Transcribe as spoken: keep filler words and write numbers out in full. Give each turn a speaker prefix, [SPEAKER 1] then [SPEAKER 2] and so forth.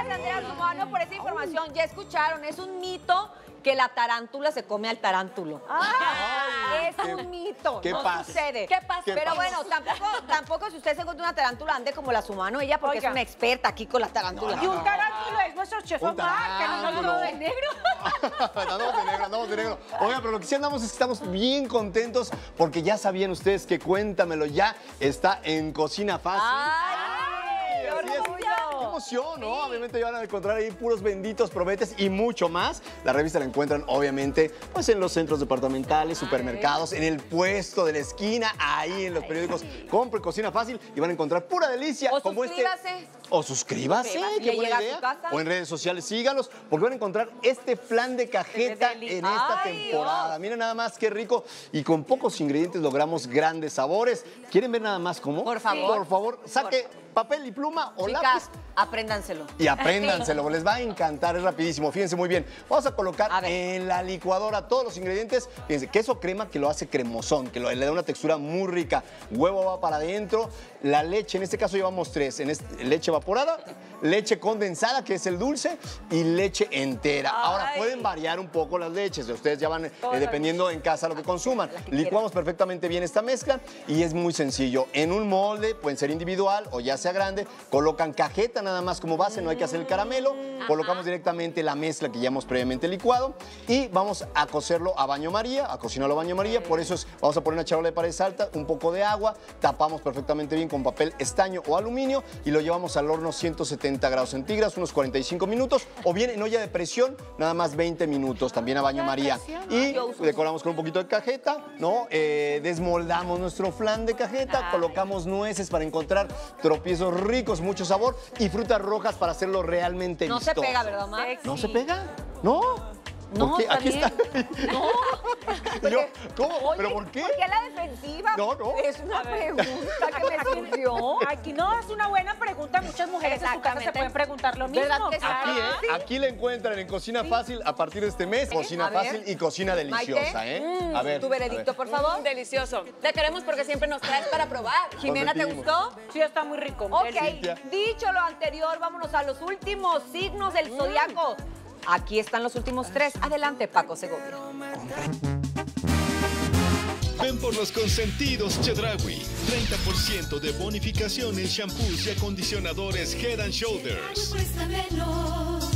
[SPEAKER 1] Andrea Romano, por esa información. Ya escucharon, es un mito que la tarántula se come al tarántulo.
[SPEAKER 2] Ay,
[SPEAKER 1] es un mito,
[SPEAKER 2] ¿qué
[SPEAKER 1] no
[SPEAKER 2] pasa?
[SPEAKER 1] sucede.
[SPEAKER 3] ¿Qué pasa?
[SPEAKER 1] Pero
[SPEAKER 2] pasa?
[SPEAKER 1] bueno, tampoco, tampoco si usted se encuentra una tarántula, ande como la su mano ella, porque
[SPEAKER 3] Oiga.
[SPEAKER 1] es una experta aquí con la tarántula.
[SPEAKER 2] No,
[SPEAKER 3] Y un tarántulo es nuestro chef
[SPEAKER 2] Un
[SPEAKER 3] Omar, que nos
[SPEAKER 2] tarántulo.
[SPEAKER 3] todo de negro.
[SPEAKER 2] Andamos de negro, andamos de negro. Oiga, pero lo que sí andamos es que estamos bien contentos porque ya sabían ustedes que Cuéntamelo Ya está en Cocina Fácil.
[SPEAKER 1] ¡Ay! ¡Qué
[SPEAKER 2] Así es.
[SPEAKER 1] orgullo!
[SPEAKER 2] ¡Qué emoción, ¿no? Obviamente ya van a encontrar ahí puros benditos probetes y mucho más. La revista la encuentran, obviamente, pues en los centros departamentales, supermercados, en el puesto de la esquina, ahí en los periódicos. Compre Cocina Fácil y van a encontrar pura delicia.
[SPEAKER 1] O
[SPEAKER 2] como
[SPEAKER 1] suscríbase.
[SPEAKER 2] Este. O suscríbase,
[SPEAKER 1] Suscríbase.
[SPEAKER 2] qué
[SPEAKER 1] Le
[SPEAKER 2] buena
[SPEAKER 1] llega a su
[SPEAKER 2] idea.
[SPEAKER 1] casa.
[SPEAKER 2] O en redes sociales, sígalos, porque van a encontrar este flan de cajeta
[SPEAKER 3] Qué deli-
[SPEAKER 2] en esta
[SPEAKER 1] Ay,
[SPEAKER 2] temporada.
[SPEAKER 1] Dios.
[SPEAKER 2] Miren nada más qué rico y con pocos ingredientes logramos grandes sabores. ¿Quieren ver nada más cómo?
[SPEAKER 1] Por favor.
[SPEAKER 2] Por favor, saque papel y pluma o lápiz.
[SPEAKER 1] Chicas, apréndanselo.
[SPEAKER 2] Y apréndanselo, les va a encantar, es rapidísimo. Fíjense muy bien. Vamos a colocar
[SPEAKER 1] A ver.
[SPEAKER 2] en la licuadora todos los ingredientes. Fíjense, queso crema que lo hace cremosón, que lo- le da una textura muy rica. Huevo va para adentro. La leche, en este caso llevamos tres. En este- leche evaporada, leche condensada, que es el dulce, y leche entera. Ahora,
[SPEAKER 3] Ay.
[SPEAKER 2] pueden variar un poco las leches. Ustedes ya van, eh,
[SPEAKER 3] Todas.
[SPEAKER 2] dependiendo en casa lo que consuman. Licuamos perfectamente bien esta mezcla y es muy sencillo. En un molde, pueden ser individual o ya sea grande, colocan cajeta nada más como base, no hay que hacer el caramelo. Colocamos directamente la mezcla que ya hemos previamente licuado y vamos a cocerlo a baño María, a cocinarlo a baño María. Por eso es, vamos a poner una charola de pared alta, un poco de agua, tapamos perfectamente bien con papel estaño o aluminio y lo llevamos al horno ciento setenta grados centígrados, unos cuarenta y cinco minutos, o bien en olla de presión, nada más veinte minutos, también a baño María. Y decoramos con un poquito de cajeta, ¿no? Eh, desmoldamos nuestro flan de cajeta,
[SPEAKER 3] Ay.
[SPEAKER 2] colocamos nueces para encontrar tropiezos ricos, mucho sabor y frutas rojas para hacerlo realmente
[SPEAKER 1] No se
[SPEAKER 2] vistoso.
[SPEAKER 1] pega, ¿verdad, Omar?
[SPEAKER 3] Sexy.
[SPEAKER 2] ¿No se pega? ¿No?
[SPEAKER 1] No,
[SPEAKER 2] ¿Por qué?
[SPEAKER 1] está
[SPEAKER 2] Aquí
[SPEAKER 1] bien.
[SPEAKER 2] está.
[SPEAKER 1] No.
[SPEAKER 2] Yo, ¿cómo?
[SPEAKER 1] Oye,
[SPEAKER 2] ¿Pero por qué?
[SPEAKER 1] ¿Por qué la defensiva?
[SPEAKER 2] No, no.
[SPEAKER 1] Es una pregunta que me surgió.
[SPEAKER 3] Aquí no es una buena pregunta. Muchas mujeres en su casa se
[SPEAKER 1] Exactamente.
[SPEAKER 3] pueden preguntar lo mismo.
[SPEAKER 1] ¿Verdad que sí?
[SPEAKER 2] Aquí, ¿eh?
[SPEAKER 1] Sí.
[SPEAKER 2] Aquí la encuentran en Cocina Fácil a partir de este mes. Cocina
[SPEAKER 1] A ver.
[SPEAKER 2] Fácil y Cocina Deliciosa,
[SPEAKER 1] Maite,
[SPEAKER 2] ¿eh?
[SPEAKER 1] mm,
[SPEAKER 2] A ver.
[SPEAKER 1] tu veredicto,
[SPEAKER 2] a ver.
[SPEAKER 1] por favor.
[SPEAKER 4] Mm, delicioso. Te queremos porque siempre nos traes para probar.
[SPEAKER 1] Jimena, ¿te
[SPEAKER 2] Repetimos.
[SPEAKER 1] gustó?
[SPEAKER 3] Sí, está muy rico.
[SPEAKER 1] Ok,
[SPEAKER 2] Cintia.
[SPEAKER 1] dicho lo anterior, vámonos a los últimos signos del zodiaco. Aquí están los últimos tres. Adelante, Paco Segovia.
[SPEAKER 5] Ven por los consentidos Chedraui. treinta por ciento de bonificación en shampoos y acondicionadores Head and Shoulders.
[SPEAKER 6] Préstamenos.